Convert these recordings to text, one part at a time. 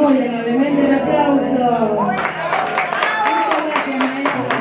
Muy amablemente el aplauso. Muchas gracias, maestro.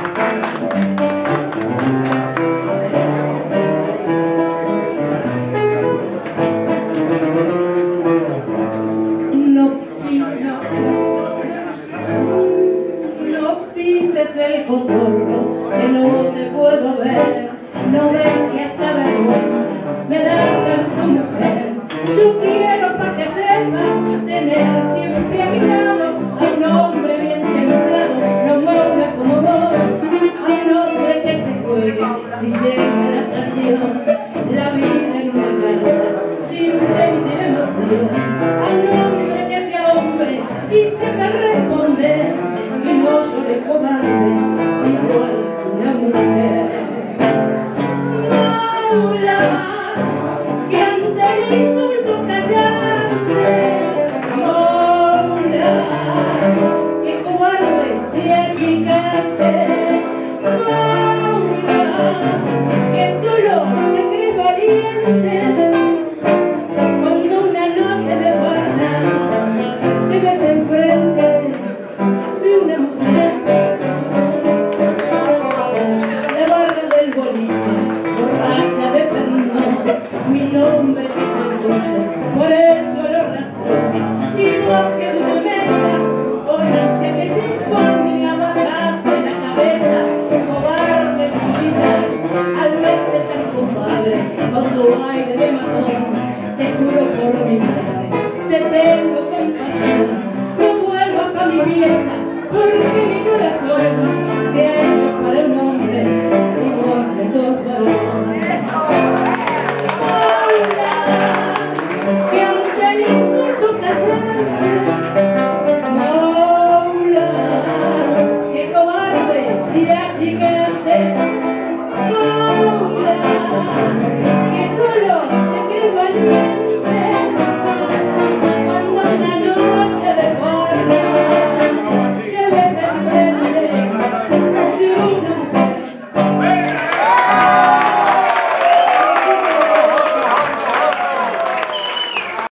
No pises el cotorro, que no te puedo ver. No ves que hasta vergüenza me da ser tu mujer. Yo quiero pa' que sepas tener siempre a mi lado a un hombre bien templado, no mola como vos, a un hombre que se juegue si llega la ocasión, la vida en una carta sin sentir emoción, a un hombre que sea hombre y sepa responder y no llore cobardes igual que una mujer. Paula, que ante el insulto callaste, Paula, que cobarde te achicaste, Paula, que solo te crees valiente cuando una noche de guarda te ves enfrente de una mujer. La barra del boliche, borracha de perdón, mi nombre que es el tuyo, por el suelo rastró. Y vos que de una mesa oíste aquella infamia, bajaste la cabeza, cobarde sin pisar, al verte tan compadre, con tu aire de matón, te juro por mi madre, te tengo compasión, no vuelvas a mi pieza, porque mi corazón se ha